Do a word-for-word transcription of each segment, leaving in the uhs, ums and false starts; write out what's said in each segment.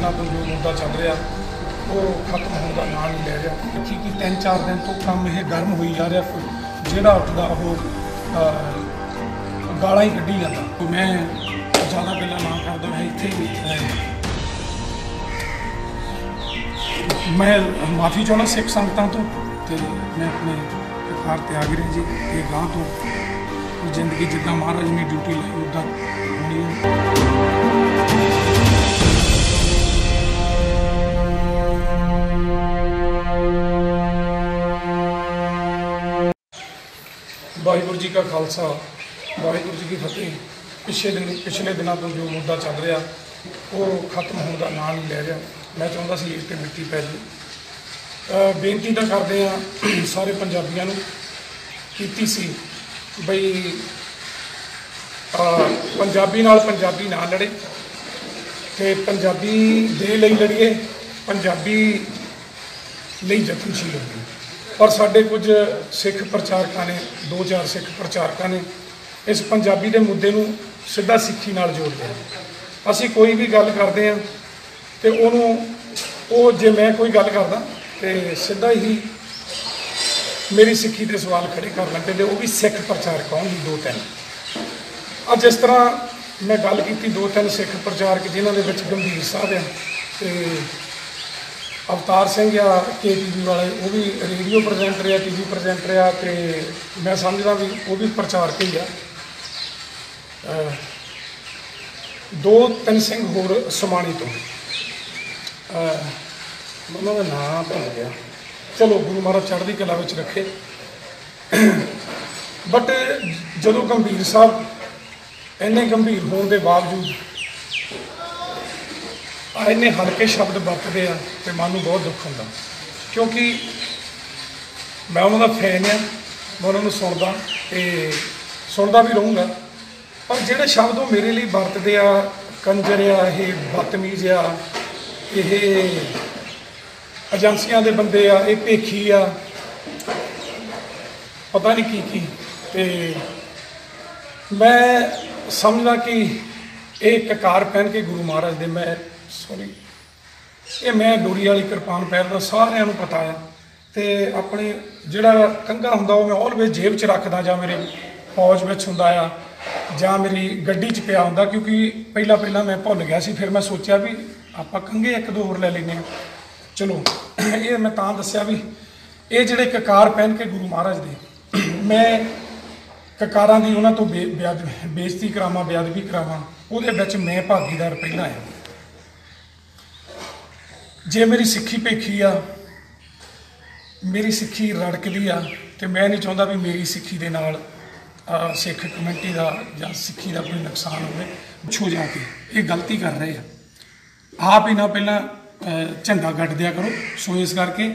दिनों तो जो मुद्दा चल रहा वो खत्म होने का नाम नहीं ले रहा कि कि तीन चार दिन तो काम यह गर्म हो जा रहा, जोड़ा उठता वो गाला ही कढ़ी जाता। तो मैं ज़्यादा गल्लां ना करदा, मैं इत्थे मैं माफ़ी चाहना सिख संगतां तो, ते मैं अपने ककार त्याग रहा जी ये गांह तो जिंदगी जिद्दां महाराज ने ड्यूटी लाई उद्दां होनी है। वाहिगुरू जी का खालसा वाहिगुरू जी की फतेह। पिछले दिन पिछले दिनों तो जो मुद्दा चल रहा वो खत्म होने का नाम नहीं ले रहा। मैं चाहता सी इस मिट्टी पै जाए। बेनती तो करते हैं सारे पंजाबियों नूं कीती सी बई पंजाबी नाल पंजाबी ना लड़े ते पंजाबी दे लई लड़िए, पंजाबी लई यतनशील होइए। पर साडे कुछ सिख प्रचारकों ने दो चार सिख प्रचारकों ने इस पंजाबी के मुद्दे नूं सीधा सिक्खी नाल जोड़ते हैं। असी कोई भी गल करते हैं तो उन्होंने जे मैं कोई गल करदा तो सीधा ही मेरी सिक्खी के सवाल खड़े कर लग पैंदे, वो भी सिख प्रचारक आउणगे दो तीन। अज जिस तरह मैं गल की दो तीन सिख प्रचारक जिन्होंने विच गंभीर साहब है तो अवतार सिंह आ के टी वी वाले, वो भी रेडियो प्रजेंटर आ, टी वी प्रजेंटर आ, तो मैं समझदा भी वो भी प्रचारक ही आ। दो तीन सिंह होर समाणी तो उन्होंने नाम भुल गया, चलो गुरु महाराज चढ़दी कला विच रखे। बट जदों गंभीर साहब इन्ने गंभीर होने के बावजूद इन्ने हल्के शब्द वरतते हैं तो मन में बहुत दुख होता, क्योंकि मैं उन्होंने फैन हाँ, मैं उन्होंने सुनता तो सुनता भी रहूँगा। पर जोड़े शब्द वो मेरे लिए वरतते आ, कंजर आ, ये बदतमीज आ, ये एजेंसियां दे बंदे आ, ये भेखी आ, पता नहीं की की ते मैं समझदा कि एक ककार पहन के गुरु महाराज दे मैं सॉरी ये मैं डोरी वाली कृपान पैरदा सारिਆਂ ਨੂੰ पता है। तो अपने जिहड़ा कंघा हुंदा वो मैं ऑलवेज जेब च रखदा, जां मेरे फौज विच हुंदा आ, जां मेरी गड्डी च पिया हुंदा, क्योंकि पहला पहला मैं भुल गया सी। फिर मैं सोचा भी आपां कंघे एक दो होर ले लैने। चलो ये मैं तां दस्सिया भी ये जिहड़े ककार पहन के गुरु महाराज दे मैं ककारां दी उन्हां तो बे बेअद बेइज्जती करावां, बेअदबी करावां, उहदे विच मैं भागीदार पहला आ। जे मेरी सिक्खी भेखी आ, मेरी सिक्खी रड़कदी आ, तो मैं नहीं चाहता भी मेरी सिक्खी दे नाल सिख कमेटी का या सिक्खी का कोई नुकसान हो। छो जाके ये गलती कर रहे हैं, आप ही ना पहला झंडा गड़ दिया करो। सो इस करके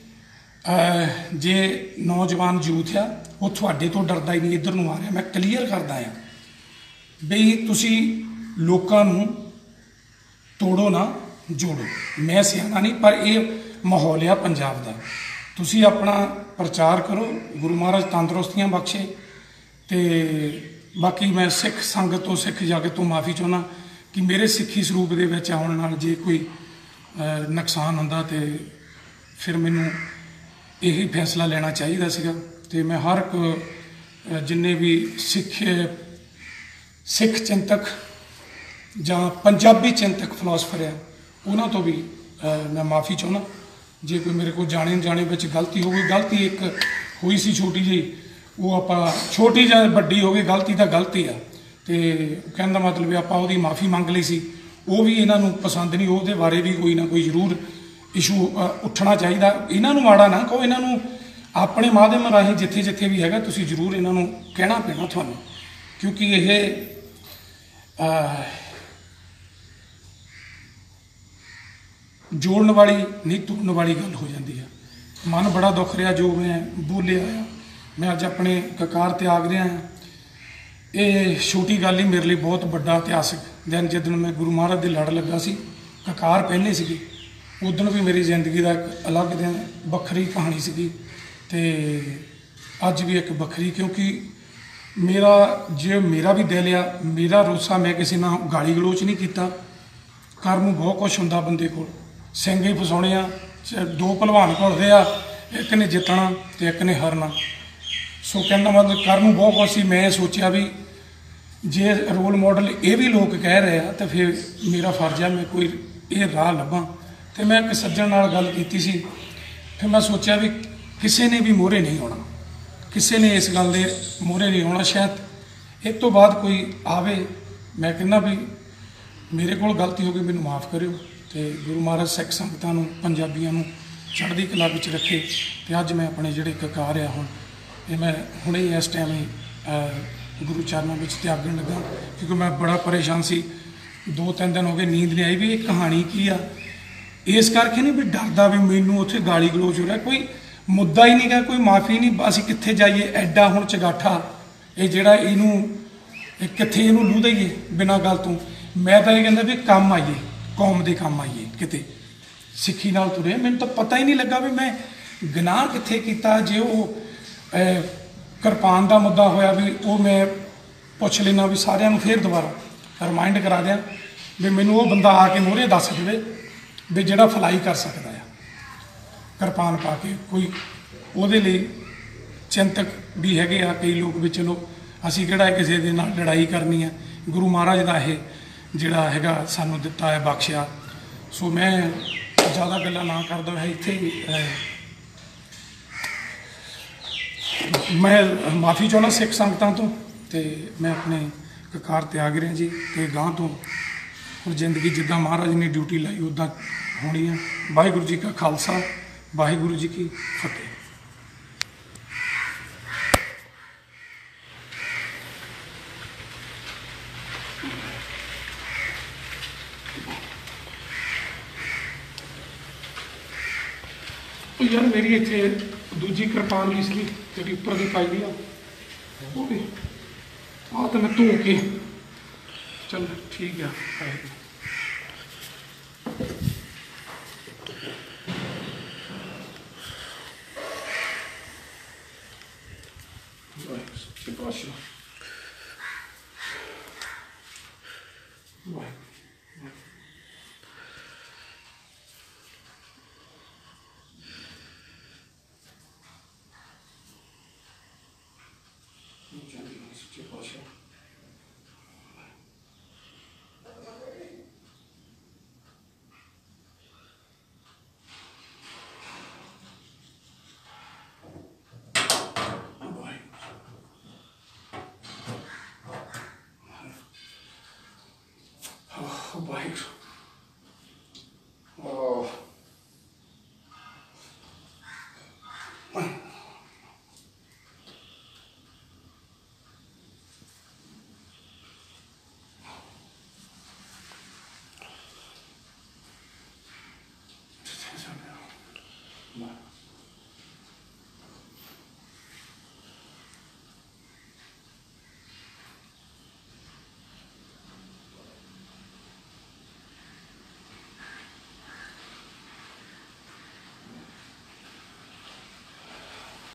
जे नौजवान यूथ आ वो थोड़े तो डरदा ही नहीं इधर नूं आ रहा। मैं क्लीयर करदा हाँ बई तुसी लोकां नूं तोड़ो ना जोड़ो। मैं सियाना नहीं, पर यह माहौल आ पंजाब का। तुसी अपना प्रचार करो, गुरु महाराज तंदुरुस्तियां बख्शे। तो बाकी मैं सिख संगत तो सिख जगत तो माफ़ी चाहना कि मेरे सिक्खी स्वरूप के आने नाल जे कोई नुकसान होंदा तो फिर मैनू यही फैसला लेना चाहिए सीगा। तो मैं हर एक जिन्ने भी सिख सिख चिंतक जां पंजाबी चिंतक फिलोसफर है उन्हों तो भी मैं माफ़ी चाहना जे कोई मेरे को जाने जाने में गलती हो गई। गलती एक हुई सी छोटी जी, वो आप छोटी या बड़ी हो गई, गलती तो गलती आ। तो कहने का मतलब भी आप माफ़ी मंग ली सी, वो भी इन्हों पसंद नहीं, वो बारे भी कोई ना कोई जरूर इशू उठना चाहिए। इन्हों माड़ा ना कहो, इन्हों अपने माध्यम राही जिथे जिथे भी है तुसी जरूर इन्हों कहना पैना थानू, क्योंकि ये जोड़न वाली नहीं तोड़न वाली गल हो जाती है। मन बड़ा दुख रहा जो मैं बोलिया आ। मैं अज अपने ककार त्याग रहा हाँ। ये छोटी गल ही मेरे लिए बहुत बड़ा इतिहासक दिन जिदन मैं गुरु महाराज के लड़ लगा सी, ककार पहले सी, उदन भी मेरी जिंदगी का एक अलग दिन बखरी कहानी सी। तो अज भी एक बखरी, क्योंकि मेरा जो मेरा भी दिल आ, मेरा रोसा मैं किसी ना गाली गलोच नहीं किया, ਕਰਨ ਨੂੰ ਬਹੁਤ ਕੁਛ ਹੁੰਦਾ ਬੰਦੇ ਕੋਲ, ਸਿੰਘ ਹੀ ਫਸਾਉਣੇ ਆ, ਚ- ਦੋ ਭਲਵਾਨ ਘੁਲਦੇ ਆ, ਇੱਕ ਨੇ ਜਿੱਤਣਾ ਤੇ ਇੱਕ ਨੇ ਹਾਰਨਾ। ਸੋ ਕਹਿੰਦਾ ਮਤਲਬ ਕਰਨ ਨੂੰ ਬਹੁਤ ਕੁਛ ਸੀ। ਮੈਂ ਸੋਚਿਆ ਵੀ ਜੇ ਰੋਲ ਮਾਡਲ ਇਹ ਵੀ ਲੋਕ ਕਹਿ ਰਹੇ ਆ ਤਾਂ ਫਿਰ ਮੇਰਾ ਫਰਜ਼ ਆ ਮੈਂ ਕੋਈ ਇਹ ਰਾਹ ਲੱਭਾਂ। ਤੇ ਮੈਂ ਇੱਕ ਸੱਜਣ ਨਾਲ ਗੱਲ ਕੀਤੀ ਸੀ, ਫਿਰ ਮੈਂ ਸੋਚਿਆ ਵੀ ਕਿਸੇ ਨੇ ਵੀ ਮੂਹਰੇ ਨਹੀਂ ਆਉਣਾ, ਕਿਸੇ ਨੇ ਇਸ ਗੱਲ ਦੇ ਮੂਹਰੇ ਨਹੀਂ ਆਉਣਾ। ਸ਼ਾਇਦ ਇਹ ਤੋਂ ਬਾਅਦ ਕੋਈ ਆਵੇ, ਮੈਂ ਕਹਿੰਦਾ ਵੀ ਮੇਰੇ ਕੋਲ ਗਲਤੀ ਹੋ ਗਈ, ਮੈਨੂੰ ਮਾਫ ਕਰਿਓ। ਤੇ ਗੁਰੂ ਮਹਾਰਾਜ ਸਿੱਖ ਸੰਗਤਾਂ ਨੂੰ, ਪੰਜਾਬੀਆਂ ਨੂੰ ਚੜ੍ਹਦੀ ਕਲਾ ਵਿੱਚ ਰੱਖੇ। ਤੇ ਅੱਜ ਮੈਂ ਆਪਣੇ ਜਿਹੜੇ ਕਕਾਰ ਆ ਹੁਣ ਇਹ ਮੈਂ ਹੁਣੇ ਇਸ ਟਾਈਮ ਹੀ ਅਹ, ਗੁਰੂ ਚਰਨਾਂ ਵਿੱਚ ਤਿਆਗਣ ਲੱਗਾ, ਕਿਉਂਕਿ ਮੈਂ ਬੜਾ ਪਰੇਸ਼ਾਨ ਸੀ। ਦੋ ਤਿੰਨ ਦਿਨ ਹੋ ਗਏ ਨੀਂਦ ਨਹੀਂ ਆਈ ਵੀ ਇਹ ਕਹਾਣੀ ਕੀ ਆ। ਇਸ ਕਰਕੇ ਨਹੀਂ ਵੀ ਡਰਦਾ ਵੀ ਮੈਨੂੰ ਉੱਥੇ ਗਾਲੀ ਗਲੋਚ ਹੋ ਰਿਹਾ, ਕੋਈ ਮੁੱਦਾ ਹੀ ਨਹੀਂ ਗਾ, ਕੋਈ ਮਾਫੀ ਨਹੀਂ। ਅਸੀਂ ਕਿੱਥੇ ਜਾਈਏ, ਐਡਾ ਹੁਣ ਚਗਾਠਾ ਇਹ ਜਿਹੜਾ ਇਹਨੂੰ ਇਹ ਕਿੱਥੇ ਇਹਨੂੰ ਲੂਹ ਦਈਏ ਬਿਨਾਂ ਗੱਲ ਤੋਂ। ਮੈਂ ਤਾਂ ਇਹ ਕਹਿੰਦਾ ਵੀ ਕੰਮ ਆਈਏ, ਕੌਮ ਦੇ ਕੰਮ ਆਈਏ, ਕਿਤੇ ਸਿੱਖੀ ਨਾਲ ਤੁਰੇ। ਮੈਨੂੰ ਤਾਂ ਪਤਾ ਹੀ ਨਹੀਂ ਲੱਗਾ ਵੀ ਮੈਂ ਗੁਨਾਹ ਕਿੱਥੇ ਕੀਤਾ। ਜੇ ਉਹ ਅਹ, ਕਿਰਪਾਨ ਦਾ ਮੁੱਦਾ ਹੋਇਆ ਵੀ ਉਹ ਮੈਂ ਪੁੱਛ ਲੈਣਾ ਵੀ ਸਾਰਿਆਂ ਨੂੰ ਫੇਰ ਦੁਬਾਰਾ ਰਿਮਾਈਂਡ ਕਰਾ ਦਿਆਂ ਵੀ ਮੈਨੂੰ ਉਹ ਬੰਦਾ ਆ ਕੇ ਮੂਹਰੇ ਦੱਸ ਦੇਵੇ ਵੀ ਜਿਹੜਾ ਫਲਾਈ ਕਰ ਸਕਦਾ ਆ ਕਿਰਪਾਨ ਪਾ ਕੇ। ਕੋਈ ਉਹਦੇ ਲਈ ਚਿੰਤਕ ਵੀ ਹੈਗੇ ਆ ਕਈ ਲੋਕ ਵੀ। ਚਲੋ ਅਸੀਂ ਕਿਹੜਾ ਕਿਸੇ ਦੇ ਨਾਲ ਲੜਾਈ ਕਰਨੀ ਆ, ਗੁਰੂ ਮਹਾਰਾਜ ਦਾ ਇਹ ਜਿਹੜਾ ਹੈਗਾ ਸਾਨੂੰ ਦਿੱਤਾ ਹੈ, ਬਖਸ਼ਿਆ। ਸੋ ਮੈਂ ਜ਼ਿਆਦਾ ਗੱਲਾਂ ਨਾ ਕਰਦਾ ਹੈ ਇੱਥੇ ਹੀ ਮੈਂ ਮਾਫੀ ਚਾਹੁੰਦਾ ਸਿੱਖ ਸੰਗਤਾਂ ਤੋਂ। ਤੇ ਮੈਂ ਆਪਣੇ ਕਕਾਰ ਤਿਆਗ ਰਿਹਾ ਜੀ। ਤੇ ਗਾਂ ਤੋਂ ਹੁਣ ਜ਼ਿੰਦਗੀ ਜਿੱਦਾਂ ਮਹਾਰਾਜ ਨੇ ਡਿਊਟੀ ਲਾਈ ਉੱਦਾਂ ਹੋਣੀ ਆ। ਵਾਹਿਗੁਰੂ ਜੀ ਕਾ ਖਾਲਸਾ, ਵਾਹਿਗੁਰੂ ਜੀ ਕੀ ਫਤਿਹ। ਯਾਰ ਮੇਰੀ ਇੱਥੇ ਦੂਜੀ ਕਿਰਪਾਨ ਵੀ ਸੀ ਜਿਹੜੀ ਉੱਪਰ ਦੀ ਪਾਈ ਦੀ ਆ, ਉਹ ਵੀ ਆਹ ਤਾਂ ਮੈਂ ਧੋ ਕੇ ਚੱਲ ਠੀਕ ਆ।